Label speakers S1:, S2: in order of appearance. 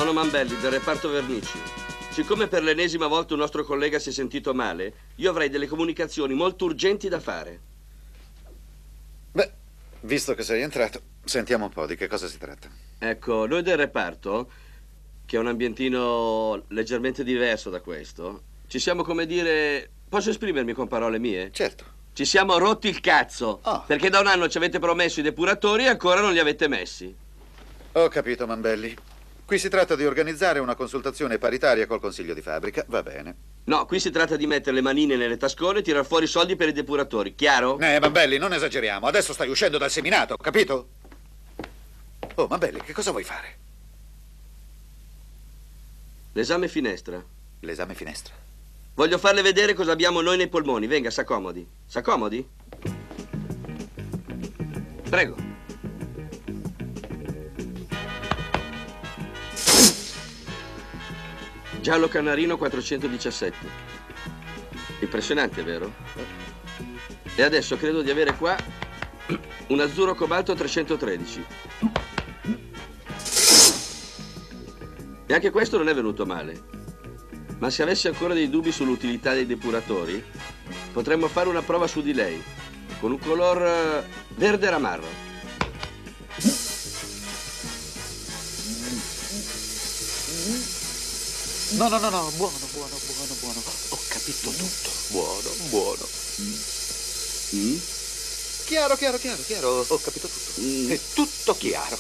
S1: Sono Mambelli, del reparto vernici. Siccome per l'ennesima volta un nostro collega si è sentito male, io avrei delle comunicazioni molto urgenti da fare.
S2: Beh, visto che sei entrato, sentiamo un po' di che cosa si tratta.
S1: Ecco, noi del reparto, che è un ambientino leggermente diverso da questo, ci siamo, come dire... Posso esprimermi con parole mie?
S2: Certo.
S1: Ci siamo rotti il cazzo, perché da un anno ci avete promesso i depuratori e ancora non li avete messi.
S2: Ho capito, Mambelli. Qui si tratta di organizzare una consultazione paritaria col consiglio di fabbrica, va bene.
S1: No, qui si tratta di mettere le manine nelle tascone e tirar fuori i soldi per i depuratori, chiaro?
S2: Mambelli, non esageriamo. Adesso stai uscendo dal seminato, capito? Oh, Mambelli, che cosa vuoi fare?
S1: L'esame finestra.
S2: L'esame finestra?
S1: Voglio farle vedere cosa abbiamo noi nei polmoni. Venga, s'accomodi. S'accomodi? Prego. Giallo canarino 417. Impressionante, vero? E adesso credo di avere qua un azzurro cobalto 313. E anche questo non è venuto male. Ma se avessi ancora dei dubbi sull'utilità dei depuratori, potremmo fare una prova su di lei, con un color verde ramarro.
S2: No, buono. Ho capito tutto. Buono. Chiaro. Ho capito tutto. È tutto chiaro.